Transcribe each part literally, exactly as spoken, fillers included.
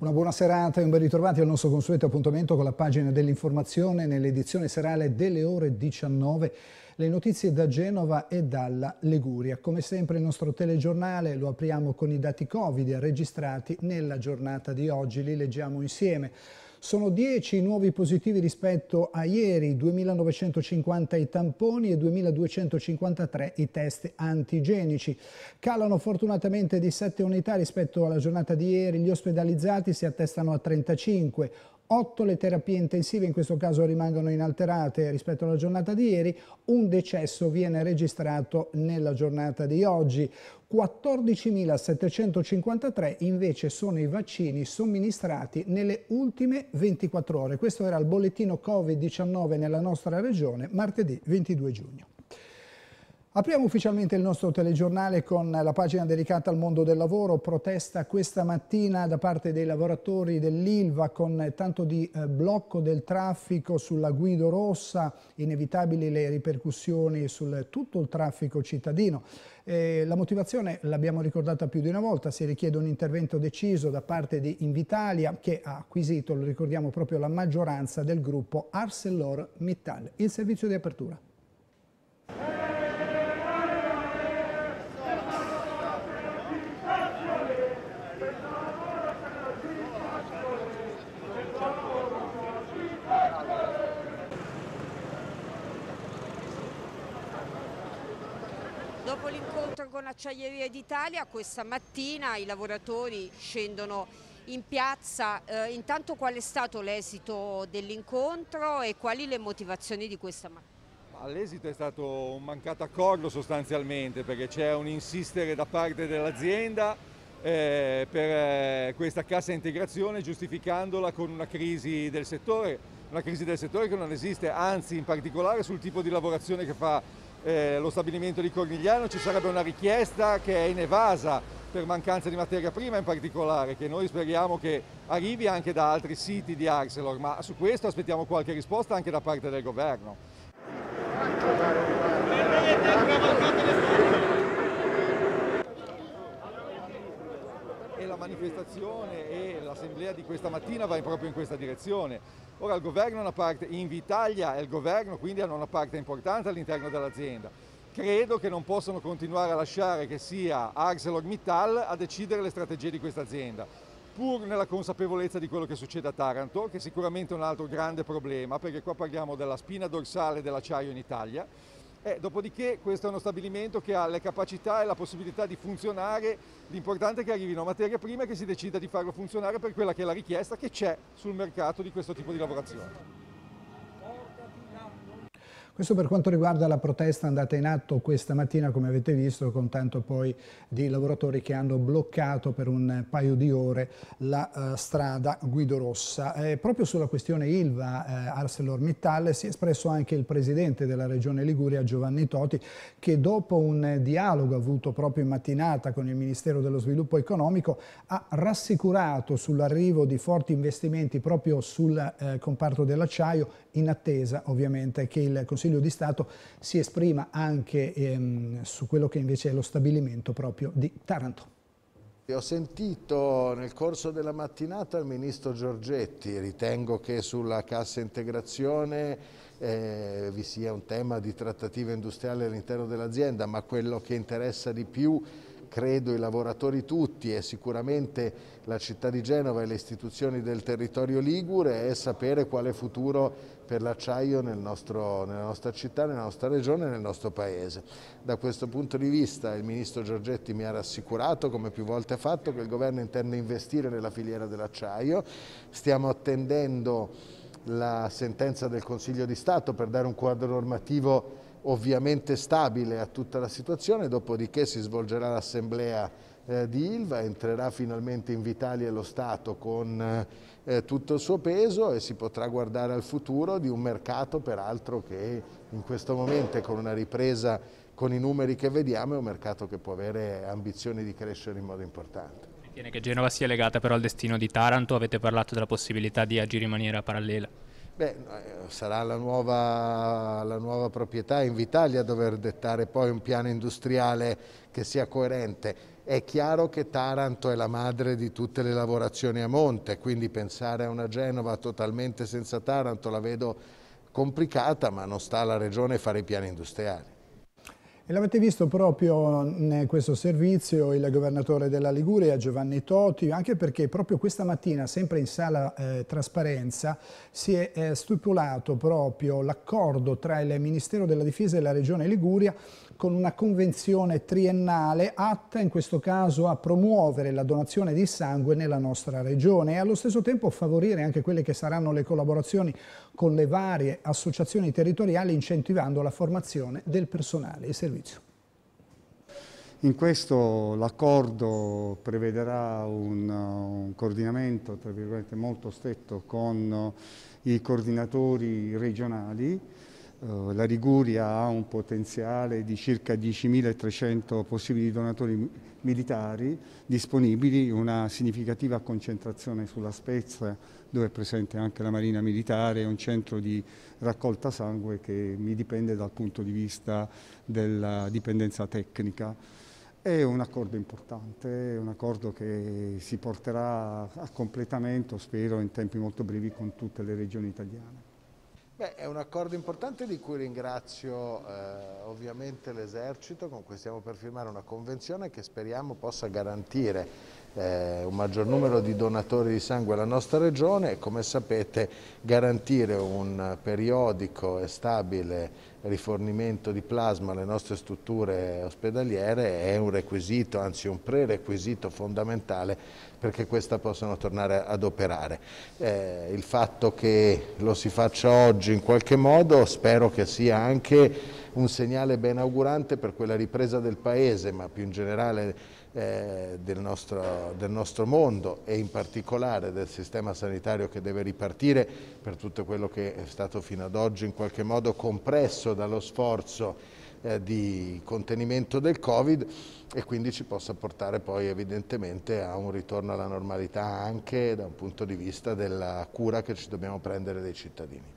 Una buona serata e un ben ritrovati al nostro consueto appuntamento con la pagina dell'informazione nell'edizione serale delle ore diciannove. Le notizie da Genova e dalla Liguria. Come sempre il nostro telegiornale lo apriamo con i dati Covid registrati nella giornata di oggi, li leggiamo insieme. Sono dieci nuovi positivi rispetto a ieri, duemilanovecentocinquanta i tamponi e duemiladuecentocinquantatré i test antigenici. Calano fortunatamente di sette unità rispetto alla giornata di ieri, gli ospedalizzati si attestano a trentacinque. otto le terapie intensive, in questo caso rimangono inalterate rispetto alla giornata di ieri, un decesso viene registrato nella giornata di oggi. quattordicimilasettecentocinquantatré invece sono i vaccini somministrati nelle ultime ventiquattro ore. Questo era il bollettino Covid diciannove nella nostra regione, martedì ventidue giugno. Apriamo ufficialmente il nostro telegiornale con la pagina dedicata al mondo del lavoro. Protesta questa mattina da parte dei lavoratori dell'Ilva con tanto di eh, blocco del traffico sulla Guido Rossa, inevitabili le ripercussioni su tutto il traffico cittadino. Eh, la motivazione l'abbiamo ricordata più di una volta, si richiede un intervento deciso da parte di Invitalia che ha acquisito, lo ricordiamo, proprio la maggioranza del gruppo ArcelorMittal. Il servizio di apertura. Dopo l'incontro con Acciaierie d'Italia, questa mattina i lavoratori scendono in piazza. Eh, intanto qual è stato l'esito dell'incontro e quali le motivazioni di questa mattina? L'esito è stato un mancato accordo sostanzialmente, perché c'è un insistere da parte dell'azienda eh, per eh, questa cassa integrazione, giustificandola con una crisi del settore, una crisi del settore che non esiste, anzi in particolare sul tipo di lavorazione che fa Eh, lo stabilimento di Cornigliano. Ci sarebbe una richiesta che è inevasa per mancanza di materia prima in particolare, che noi speriamo che arrivi anche da altri siti di Arcelor, ma su questo aspettiamo qualche risposta anche da parte del governo. E la manifestazione e l'assemblea di questa mattina va proprio in questa direzione. Ora il governo è una parte, Invitalia è il governo, quindi hanno una parte importante all'interno dell'azienda. Credo che non possono continuare a lasciare che sia ArcelorMittal a decidere le strategie di questa azienda, pur nella consapevolezza di quello che succede a Taranto, che sicuramente è un altro grande problema, perché qua parliamo della spina dorsale dell'acciaio in Italia. Eh, dopodiché questo è uno stabilimento che ha le capacità e la possibilità di funzionare, l'importante è che arrivino materie prime e che si decida di farlo funzionare per quella che è la richiesta che c'è sul mercato di questo tipo di lavorazione. Questo per quanto riguarda la protesta andata in atto questa mattina, come avete visto, con tanto poi di lavoratori che hanno bloccato per un paio di ore la uh, strada Guido Rossa. Eh, proprio sulla questione Ilva, eh, ArcelorMittal, si è espresso anche il presidente della Regione Liguria, Giovanni Toti, che dopo un dialogo avuto proprio in mattinata con il Ministero dello Sviluppo Economico ha rassicurato sull'arrivo di forti investimenti proprio sul eh, comparto dell'acciaio, in attesa ovviamente che il Consiglio di Stato si esprima anche ehm, su quello che invece è lo stabilimento proprio di Taranto. Ho sentito nel corso della mattinata il Ministro Giorgetti, ritengo che sulla cassa integrazione eh, vi sia un tema di trattativa industriale all'interno dell'azienda, ma quello che interessa di più, credo, i lavoratori tutti e sicuramente la città di Genova e le istituzioni del territorio ligure è sapere quale futuro per l'acciaio nel nostro, nella nostra città, nella nostra regione e nel nostro paese. Da questo punto di vista il Ministro Giorgetti mi ha rassicurato, come più volte ha fatto, che il Governo intende investire nella filiera dell'acciaio. Stiamo attendendo la sentenza del Consiglio di Stato per dare un quadro normativo ovviamente stabile a tutta la situazione, dopodiché si svolgerà l'assemblea eh, di Ilva, entrerà finalmente Invitalia e lo Stato con eh, tutto il suo peso e si potrà guardare al futuro di un mercato peraltro che in questo momento, con una ripresa con i numeri che vediamo, è un mercato che può avere ambizioni di crescere in modo importante. Ritiene che Genova sia legata però al destino di Taranto? Avete parlato della possibilità di agire in maniera parallela? Beh, sarà la nuova, la nuova proprietà Invitalia a dover dettare poi un piano industriale che sia coerente. È chiaro che Taranto è la madre di tutte le lavorazioni a monte, quindi pensare a una Genova totalmente senza Taranto la vedo complicata, ma non sta alla Regione fare i piani industriali. E l'avete visto proprio in questo servizio il governatore della Liguria, Giovanni Toti, anche perché proprio questa mattina, sempre in sala eh, trasparenza, si è eh, stipulato proprio l'accordo tra il Ministero della Difesa e la Regione Liguria con una convenzione triennale atta in questo caso a promuovere la donazione di sangue nella nostra regione e allo stesso tempo favorire anche quelle che saranno le collaborazioni con le varie associazioni territoriali, incentivando la formazione del personale e servizio. In questo l'accordo prevederà un, un coordinamento tra virgolette, molto stretto con i coordinatori regionali. La Liguria ha un potenziale di circa diecimilatrecento possibili donatori militari disponibili, una significativa concentrazione sulla Spezia, dove è presente anche la Marina Militare, un centro di raccolta sangue che mi dipende dal punto di vista della dipendenza tecnica. È un accordo importante, è un accordo che si porterà a completamento, spero, in tempi molto brevi con tutte le regioni italiane. Beh, è un accordo importante di cui ringrazio eh, ovviamente l'Esercito, con cui stiamo per firmare una convenzione che speriamo possa garantire eh, un maggior numero di donatori di sangue alla nostra regione e, come sapete, garantire un periodico e stabile rifornimento di plasma alle nostre strutture ospedaliere è un requisito, anzi un prerequisito fondamentale perché questa possano tornare ad operare. Eh, il fatto che lo si faccia oggi in qualche modo spero che sia anche un segnale ben augurante per quella ripresa del Paese, ma più in generale eh, del, nostro, del nostro mondo e in particolare del sistema sanitario che deve ripartire per tutto quello che è stato fino ad oggi in qualche modo compresso dallo sforzo eh, di contenimento del Covid e quindi ci possa portare poi evidentemente a un ritorno alla normalità anche da un punto di vista della cura che ci dobbiamo prendere dei cittadini.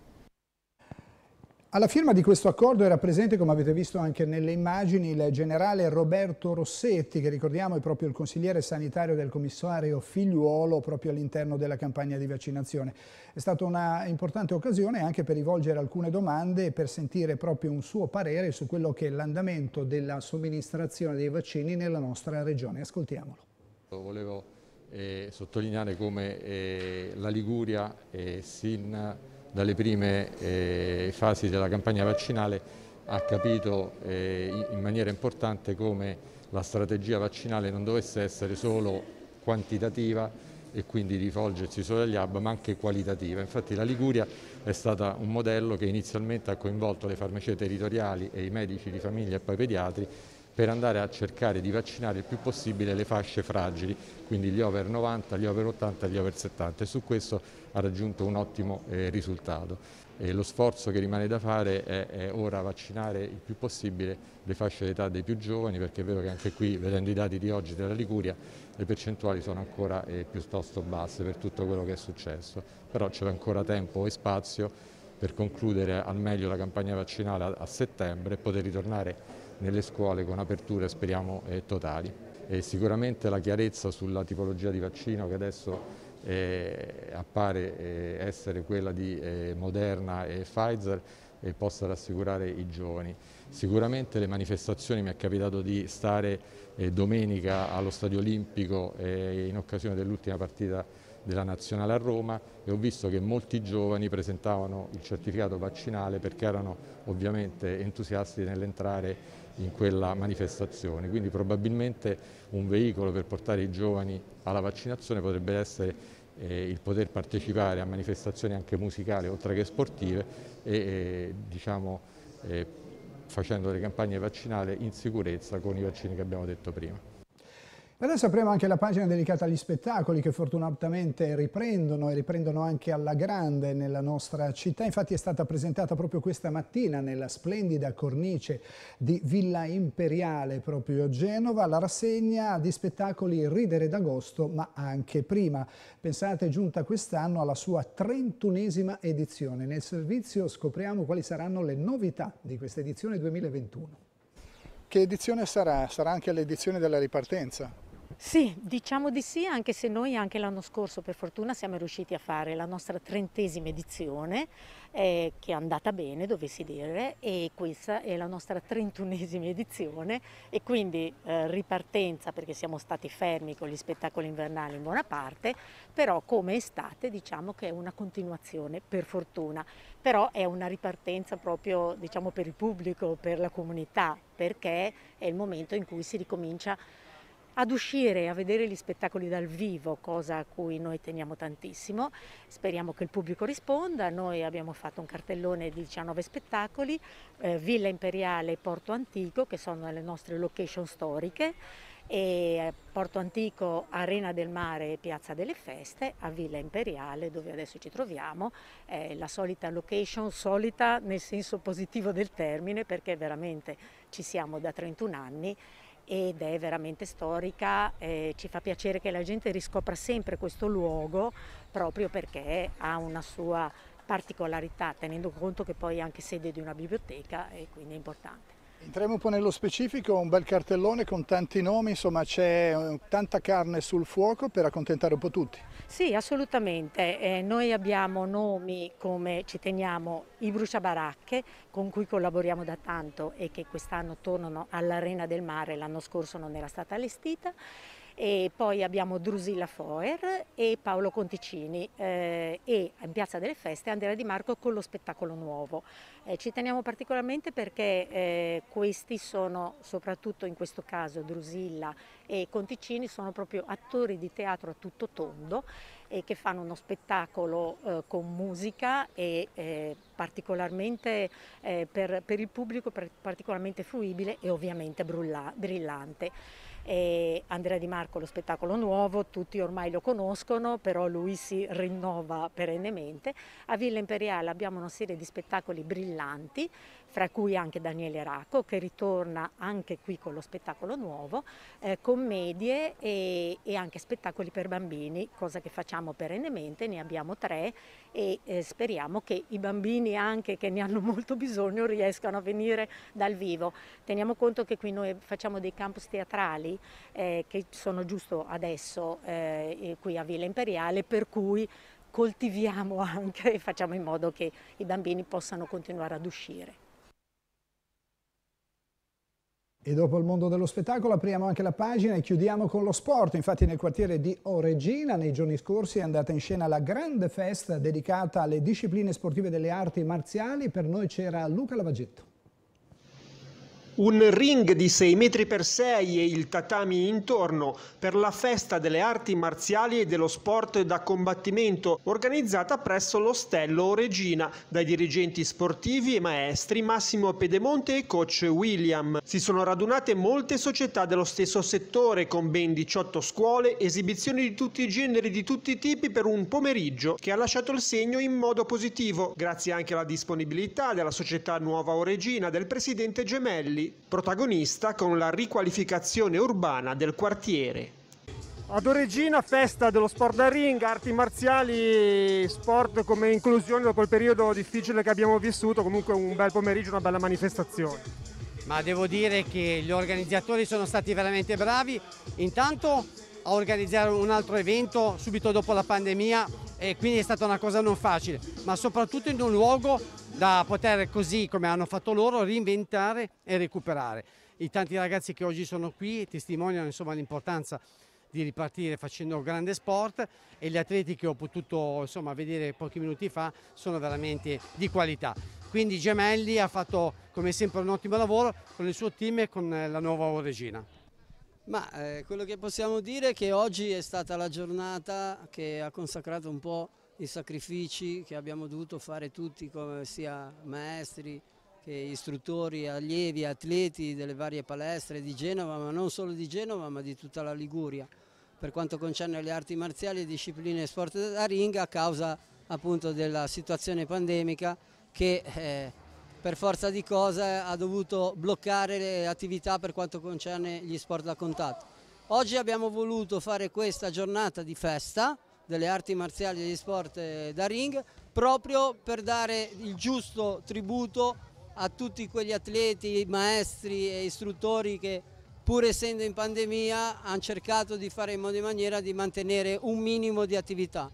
Alla firma di questo accordo era presente, come avete visto anche nelle immagini, il generale Roberto Rossetti, che ricordiamo è proprio il consigliere sanitario del commissario Figliuolo proprio all'interno della campagna di vaccinazione. È stata una importante occasione anche per rivolgere alcune domande e per sentire proprio un suo parere su quello che è l'andamento della somministrazione dei vaccini nella nostra regione. Ascoltiamolo. Volevo eh, sottolineare come eh, la Liguria eh, sin dalle prime eh, fasi della campagna vaccinale ha capito eh, in maniera importante come la strategia vaccinale non dovesse essere solo quantitativa e quindi rivolgersi solo agli hub, ma anche qualitativa. Infatti la Liguria è stata un modello che inizialmente ha coinvolto le farmacie territoriali e i medici di famiglia e poi i pediatri per andare a cercare di vaccinare il più possibile le fasce fragili, quindi gli over novanta, gli over ottanta e gli over settanta, e su questo ha raggiunto un ottimo eh, risultato. E lo sforzo che rimane da fare è, è ora vaccinare il più possibile le fasce d'età dei più giovani, perché è vero che anche qui, vedendo i dati di oggi della Liguria, le percentuali sono ancora eh, piuttosto basse per tutto quello che è successo, però c'è ancora tempo e spazio per concludere al meglio la campagna vaccinale a, a settembre e poter ritornare nelle scuole con aperture speriamo eh, totali. E sicuramente la chiarezza sulla tipologia di vaccino che adesso eh, appare eh, essere quella di eh, Moderna e Pfizer e possa rassicurare i giovani. Sicuramente le manifestazioni, mi è capitato di stare eh, domenica allo Stadio Olimpico eh, in occasione dell'ultima partita della Nazionale a Roma e ho visto che molti giovani presentavano il certificato vaccinale perché erano ovviamente entusiasti nell'entrare in quella manifestazione, quindi probabilmente un veicolo per portare i giovani alla vaccinazione potrebbe essere eh, il poter partecipare a manifestazioni anche musicali oltre che sportive e eh, diciamo eh, facendo delle campagne vaccinali in sicurezza con i vaccini che abbiamo detto prima. Adesso apriamo anche la pagina dedicata agli spettacoli che fortunatamente riprendono e riprendono anche alla grande nella nostra città. Infatti è stata presentata proprio questa mattina nella splendida cornice di Villa Imperiale proprio a Genova la rassegna di spettacoli Ridere d'agosto ma anche prima. Pensate, è giunta quest'anno alla sua trentunesima edizione. Nel servizio scopriamo quali saranno le novità di questa edizione duemilaventuno. Che edizione sarà? Sarà anche l'edizione della ripartenza? Sì, diciamo di sì, anche se noi anche l'anno scorso per fortuna siamo riusciti a fare la nostra trentesima edizione, eh, che è andata bene, dovessi dire, e questa è la nostra trentunesima edizione e quindi eh, ripartenza, perché siamo stati fermi con gli spettacoli invernali in buona parte, però come estate diciamo che è una continuazione, per fortuna, però è una ripartenza proprio diciamo per il pubblico, per la comunità, perché è il momento in cui si ricomincia ad uscire a vedere gli spettacoli dal vivo, cosa a cui noi teniamo tantissimo. Speriamo che il pubblico risponda. Noi abbiamo fatto un cartellone di diciannove spettacoli, eh, Villa Imperiale e Porto Antico, che sono le nostre location storiche, e Porto Antico, Arena del Mare e Piazza delle Feste, a Villa Imperiale dove adesso ci troviamo, è la solita location, solita nel senso positivo del termine, perché veramente ci siamo da trentuno anni ed è veramente storica, eh, ci fa piacere che la gente riscopra sempre questo luogo proprio perché ha una sua particolarità, tenendo conto che poi è anche sede di una biblioteca e quindi è importante. Entriamo un po' nello specifico, un bel cartellone con tanti nomi, insomma c'è tanta carne sul fuoco per accontentare un po' tutti. Sì, assolutamente. Eh, noi abbiamo nomi come, ci teniamo, i Bruciabaracche, con cui collaboriamo da tanto e che quest'anno tornano all'Arena del Mare, l'anno scorso non era stata allestita. E poi abbiamo Drusilla Foer e Paolo Conticini eh, e in Piazza delle Feste Andrea Di Marco con lo spettacolo nuovo. Eh, ci teniamo particolarmente perché eh, questi sono, soprattutto in questo caso Drusilla e Conticini, sono proprio attori di teatro a tutto tondo e che fanno uno spettacolo eh, con musica e eh, particolarmente eh, per, per il pubblico particolarmente fruibile e ovviamente brillante. E Andrea Di Marco lo spettacolo nuovo, tutti ormai lo conoscono, però lui si rinnova perennemente. A Villa Imperiale abbiamo una serie di spettacoli brillanti, fra cui anche Daniele Racco che ritorna anche qui con lo spettacolo nuovo, eh, commedie e, e anche spettacoli per bambini, cosa che facciamo perennemente, ne abbiamo tre e eh, speriamo che i bambini anche che ne hanno molto bisogno riescano a venire dal vivo. Teniamo conto che qui noi facciamo dei campus teatrali eh, che sono giusto adesso eh, qui a Villa Imperiale, per cui coltiviamo anche e facciamo in modo che i bambini possano continuare ad uscire. E dopo il mondo dello spettacolo apriamo anche la pagina e chiudiamo con lo sport. Infatti nel quartiere di Oregina nei giorni scorsi è andata in scena la grande festa dedicata alle discipline sportive delle arti marziali. Per noi c'era Luca Lavaggetto. Un ring di sei metri per sei e il tatami intorno per la festa delle arti marziali e dello sport da combattimento organizzata presso l'Ostello Oregina dai dirigenti sportivi e maestri Massimo Pedemonte e coach William. Si sono radunate molte società dello stesso settore con ben diciotto scuole, esibizioni di tutti i generi, di tutti i tipi per un pomeriggio che ha lasciato il segno in modo positivo, grazie anche alla disponibilità della società Nuova Oregina del presidente Gemelli, protagonista con la riqualificazione urbana del quartiere. Ad Oregina, festa dello sport da ring, arti marziali, sport come inclusione dopo il periodo difficile che abbiamo vissuto, comunque un bel pomeriggio, una bella manifestazione. Ma devo dire che gli organizzatori sono stati veramente bravi, intanto a organizzare un altro evento subito dopo la pandemia e quindi è stata una cosa non facile, ma soprattutto in un luogo da poter, così come hanno fatto loro, reinventare e recuperare. I tanti ragazzi che oggi sono qui testimoniano insomma l'importanza di ripartire facendo grande sport e gli atleti che ho potuto insomma vedere pochi minuti fa sono veramente di qualità. Quindi Gemelli ha fatto come sempre un ottimo lavoro con il suo team e con la Nuova Oregina. Ma eh, quello che possiamo dire è che oggi è stata la giornata che ha consacrato un po' i sacrifici che abbiamo dovuto fare tutti, come sia maestri che istruttori, allievi, atleti delle varie palestre di Genova, ma non solo di Genova ma di tutta la Liguria, per quanto concerne le arti marziali e discipline sport da ring, a causa appunto della situazione pandemica che eh, per forza di cose ha dovuto bloccare le attività per quanto concerne gli sport da contatto. Oggi abbiamo voluto fare questa giornata di festa delle arti marziali e degli sport da ring proprio per dare il giusto tributo a tutti quegli atleti, maestri e istruttori che pur essendo in pandemia hanno cercato di fare in modo e maniera di mantenere un minimo di attività.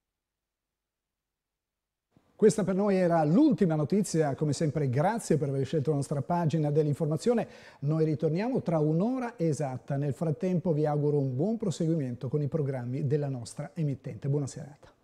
Questa per noi era l'ultima notizia, come sempre grazie per aver scelto la nostra pagina dell'informazione. Noi ritorniamo tra un'ora esatta. Nel frattempo vi auguro un buon proseguimento con i programmi della nostra emittente. Buona serata.